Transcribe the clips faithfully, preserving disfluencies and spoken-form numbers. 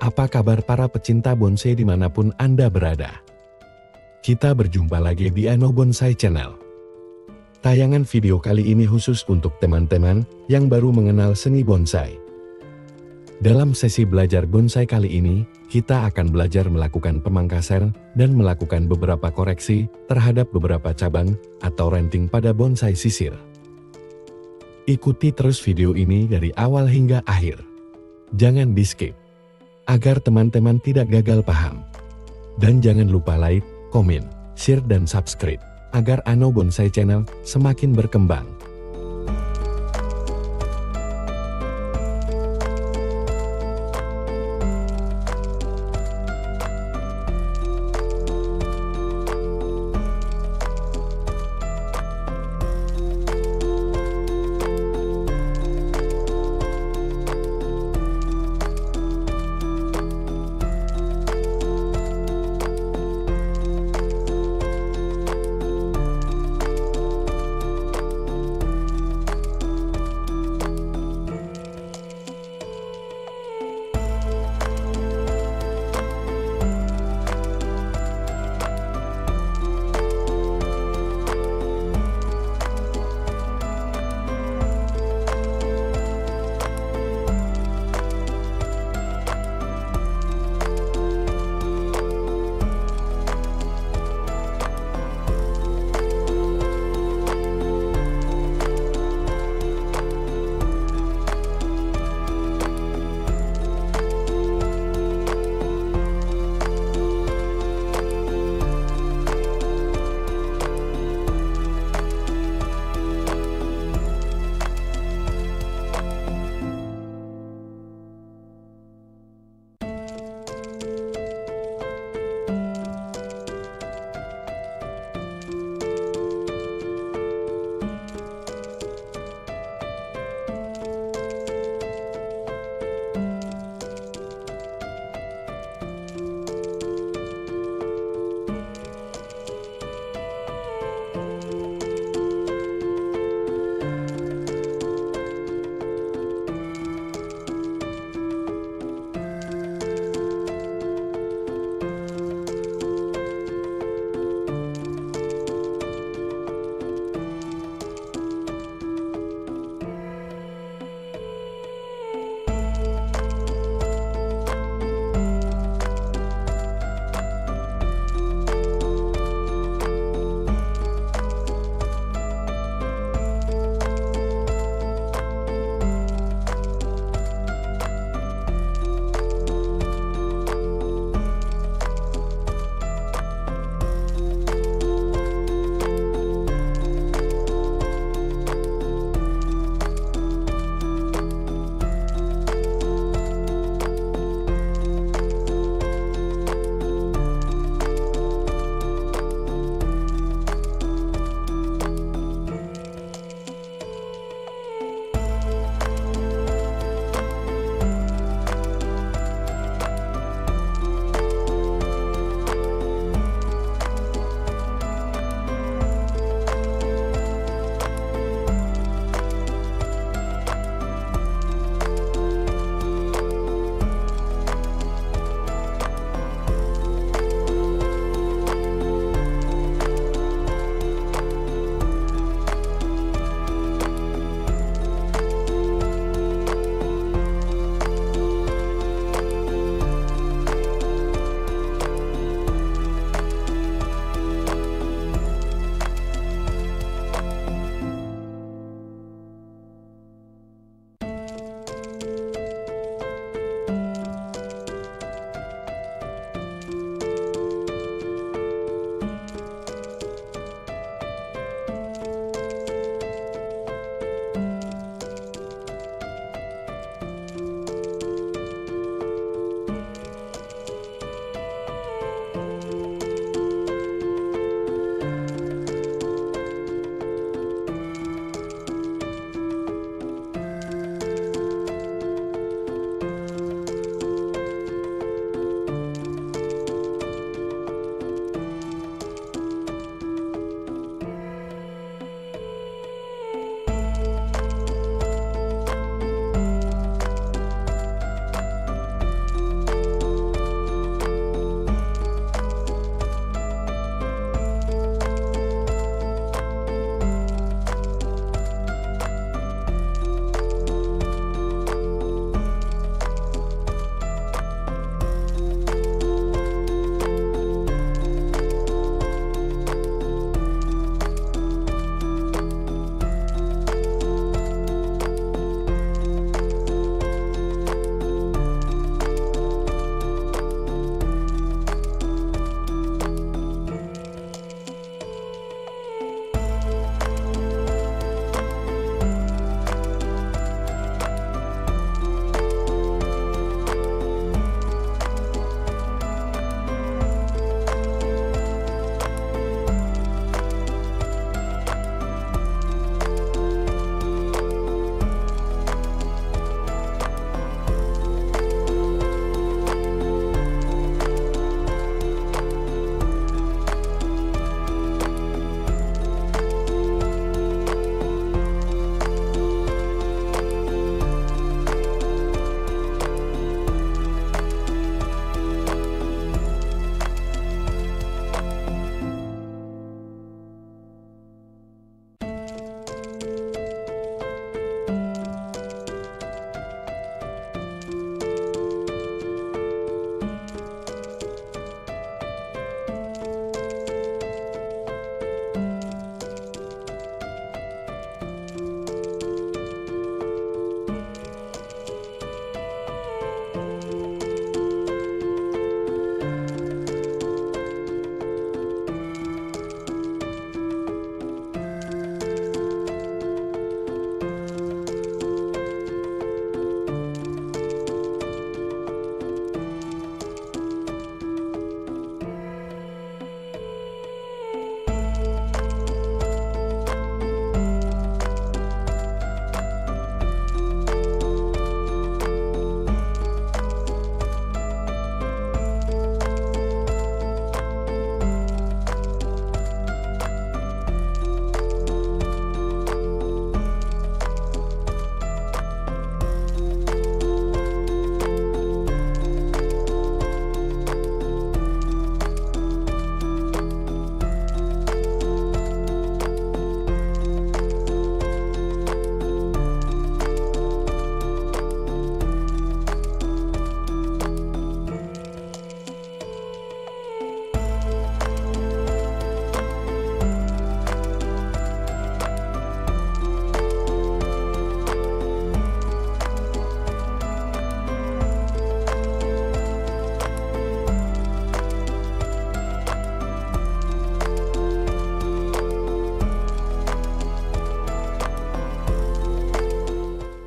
Apa kabar para pecinta bonsai dimanapun Anda berada? Kita berjumpa lagi di Ano Bonsai Channel. Tayangan video kali ini khusus untuk teman-teman yang baru mengenal seni bonsai. Dalam sesi belajar bonsai kali ini, kita akan belajar melakukan pemangkasan dan melakukan beberapa koreksi terhadap beberapa cabang atau ranting pada bonsai sisir. Ikuti terus video ini dari awal hingga akhir. Jangan di-skip, agar teman-teman tidak gagal paham. Dan jangan lupa like, komen, share dan subscribe, agar Ano Bonsai Channel semakin berkembang.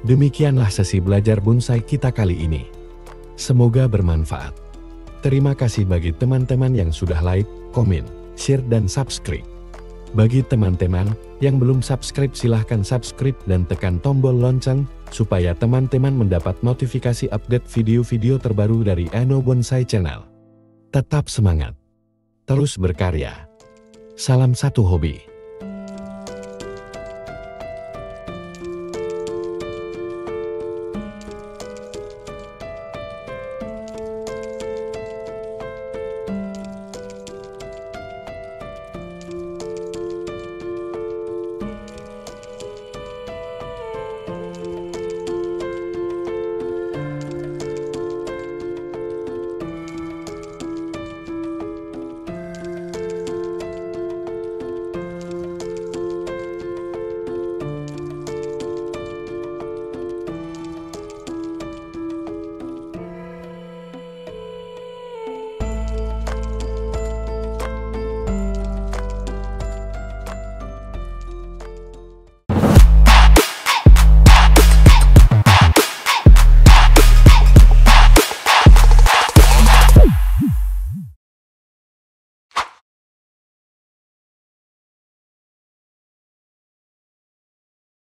Demikianlah sesi belajar bonsai kita kali ini. Semoga bermanfaat. Terima kasih bagi teman-teman yang sudah like, komen, share, dan subscribe. Bagi teman-teman yang belum subscribe, silahkan subscribe dan tekan tombol lonceng, supaya teman-teman mendapat notifikasi update video-video terbaru dari Eno Bonsai Channel. Tetap semangat, terus berkarya. Salam satu hobi.